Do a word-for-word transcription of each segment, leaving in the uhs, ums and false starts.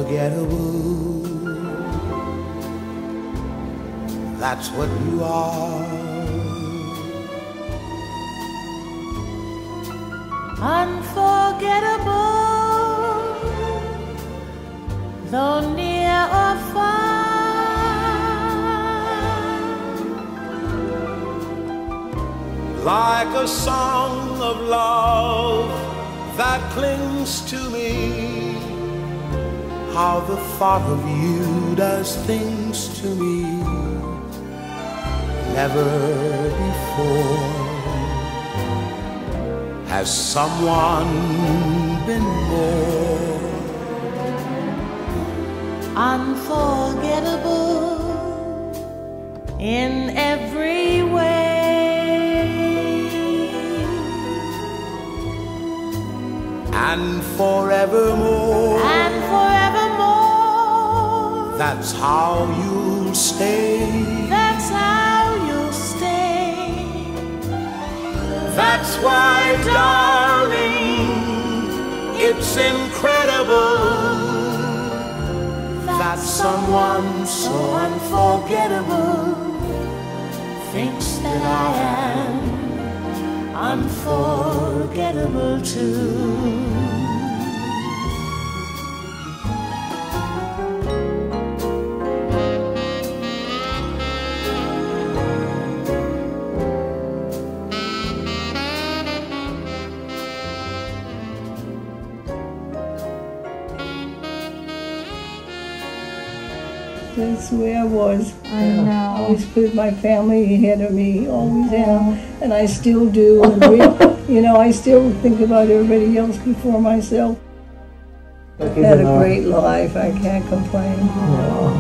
unforgettable. That's what you are. Unforgettable, though near or far. Like a song of love that clings to me, how the thought of you does things to me. Never before has someone been more unforgettable in every way, and forevermore, and forevermore. That's how you'll stay. That's how you'll stay. That's why, darling, it's incredible that someone so unforgettable thinks that I am unforgettable too. That's the way I was. I know. I always put my family ahead of me, always have, and I still do. And we, you know, I still think about everybody else before myself. I've had a great life. I can't complain. No.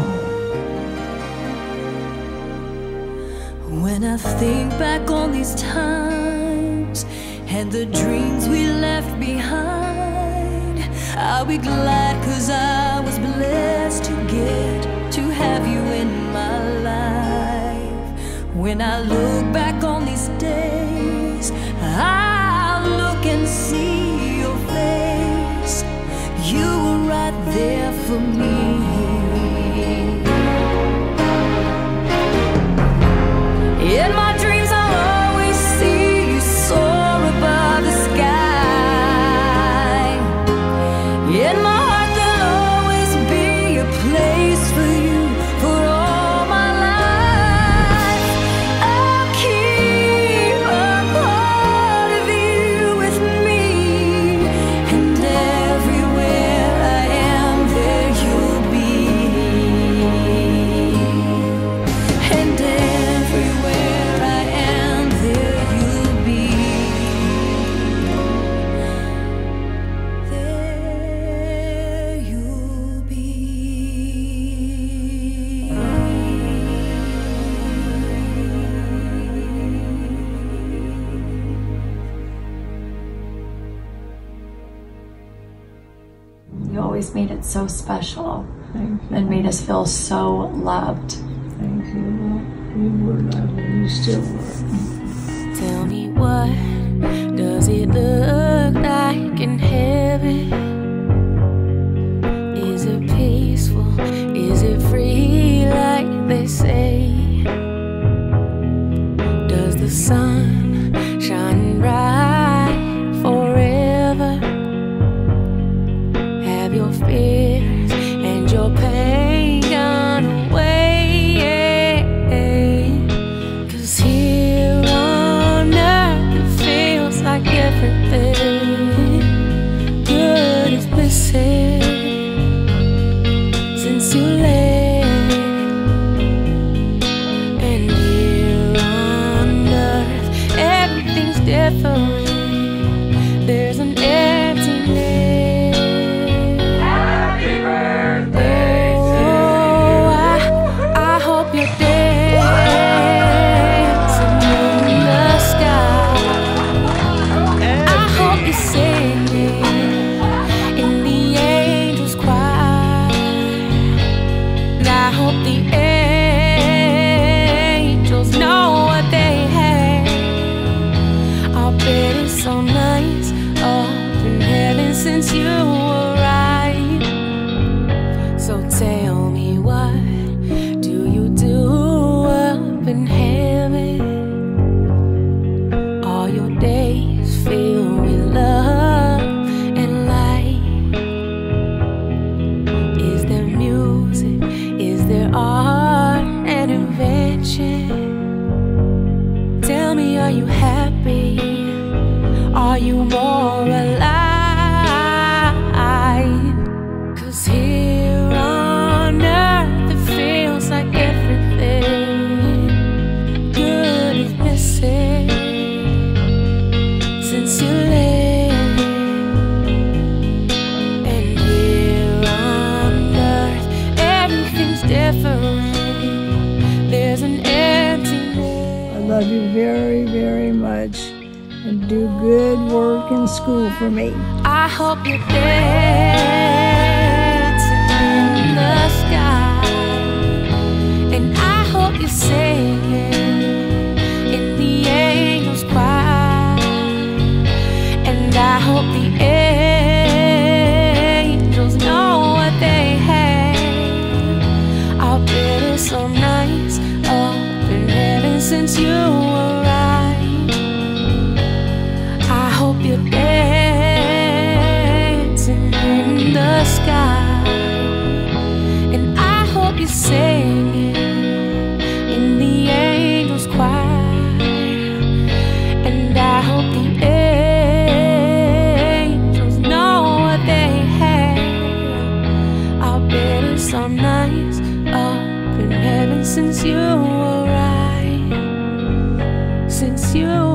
When I think back on these times and the dreams we left behind, I'll be glad 'cause I was blessed to get to have you in my life. When I look back on these days, I look and see your face. You were right there for me. In my dreams I'll always see you soar above the sky. In my heart there'll always be a place for you for all my life. I'll keep a part of you with me, and everywhere I am there you'll be. And everywhere I am there you'll be. There you'll be. You always made it so special Thank you. and made us feel so loved. Thank you. Well, you were lovely. You still were. Tell me, what does it look like in heaven? Is it peaceful? Is it free like they say? Does the sun shine bright forever? Have your fears and your pain gone away? 'Cause here on earth it feels like everything good is missing since you left. And here on earth everything's different. There's an emptiness. Happy birthday to you. I, I hope you're dancing in the sky. I hope you're singing in the angels' choir. And I hope the angels know what they have. I'll bet it's so nice up in heaven since you arrived. what do you do up in heaven? All your days filled with love and light. Is there music? Is there art and invention? Tell me, are you happy? Are you more alive? 'Cause here on earth it feels like everything good is missing since you left. And here on earth everything's different. There's an emptiness. I love you very, very much, and do good work in school for me. I hope you're dancing in the sky, and I hope you're singing in the angels' choir, and I hope the angels know what they have. I'll bet it's so nice up in heaven since you arrived. I hope you're dancing in the sky, and I hope you're singing in the angels' choir, and I hope the angels know what they have. I'll bet it's so nice up in heaven since you arrived, since you